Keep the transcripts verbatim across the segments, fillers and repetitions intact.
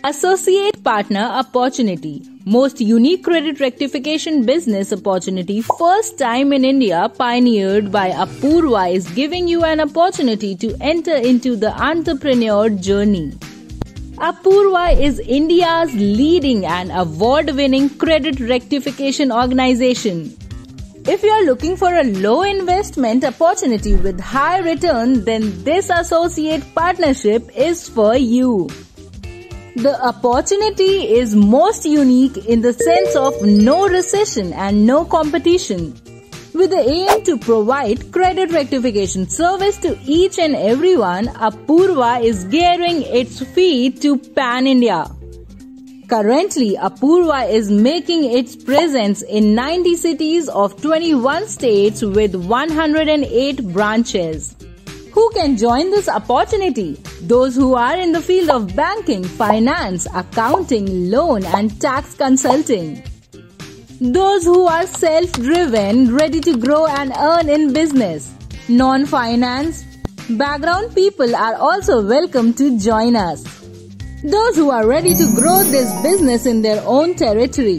Associate Partner Opportunity. Most unique credit rectification business opportunity, first time in India, pioneered by Apoorva, is giving you an opportunity to enter into the entrepreneur journey. Apoorva is India's leading and award-winning credit rectification organization. If you are looking for a low investment opportunity with high return, then this associate partnership is for you. The opportunity is most unique in the sense of no recession and no competition. With the aim to provide credit rectification service to each and everyone, Apoorva is gearing its feet to Pan-India. Currently, Apoorva is making its presence in ninety cities of twenty-one states with one hundred eight branches. Who can join this opportunity? Those who are in the field of banking, finance, accounting, loan and tax consulting. Those who are self-driven, ready to grow and earn in business. Non-finance background people are also welcome to join us. Those who are ready to grow this business in their own territory.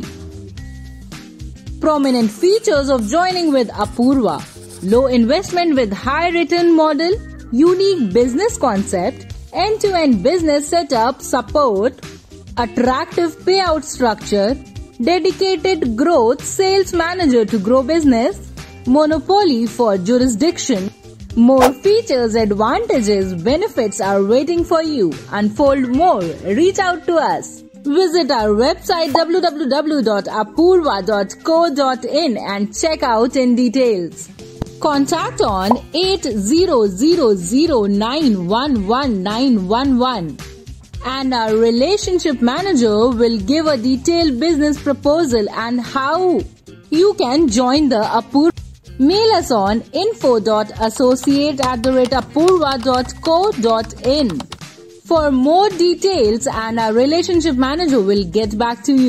Prominent features of joining with Apoorva: low investment with high return model, unique business concept, end-to-end business setup support, attractive payout structure, dedicated growth sales manager to grow business, monopoly for jurisdiction. More features, advantages, benefits are waiting for you. Unfold more. Reach out to us. Visit our website w w w dot apoorva dot co dot in and check out in details. Contact on eight zero zero zero nine one one nine one one and our relationship manager will give a detailed business proposal and how you can join the Apoorva. Mail us on info dot associate at the rate apoorva dot co dot in for more details and our relationship manager will get back to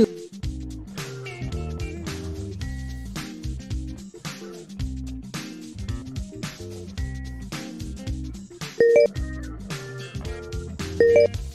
you.